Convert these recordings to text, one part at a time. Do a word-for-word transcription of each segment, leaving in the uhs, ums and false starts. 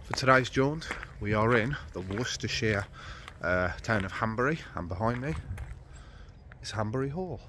For today's jaunt, we are in the Worcestershire uh, town of Hanbury, and behind me is Hanbury Hall.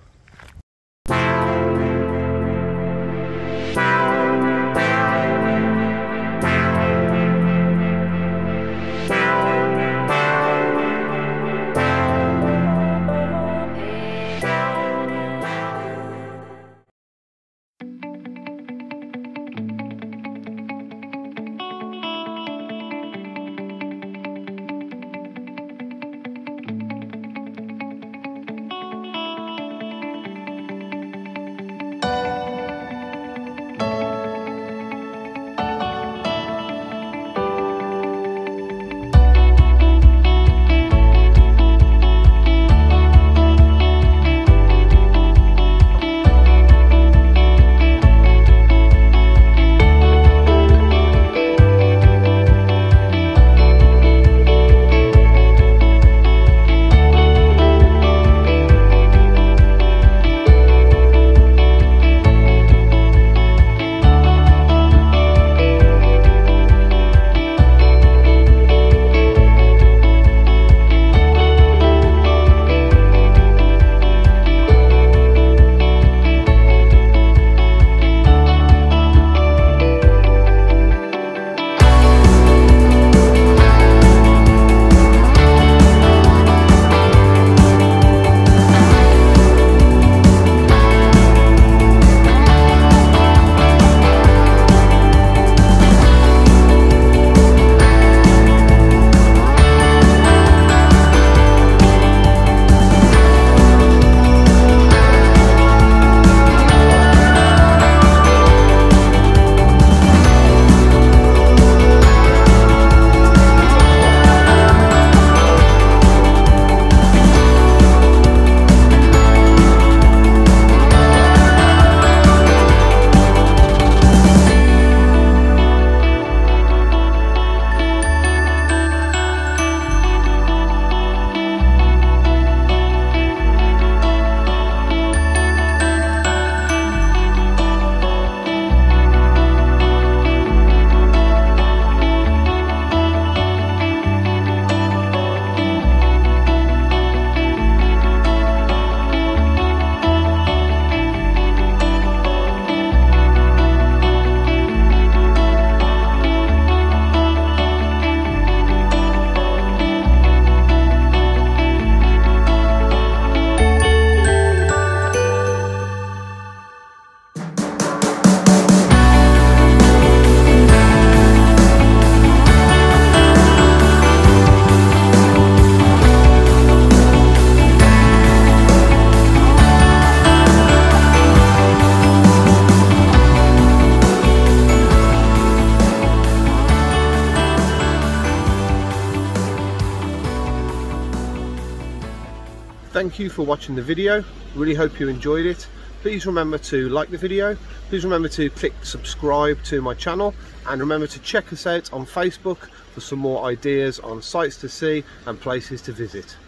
Thank you for watching the video. Really hope you enjoyed it. Please remember to like the video. Please remember to click subscribe to my channel, and remember to check us out on Facebook for some more ideas on sights to see and places to visit.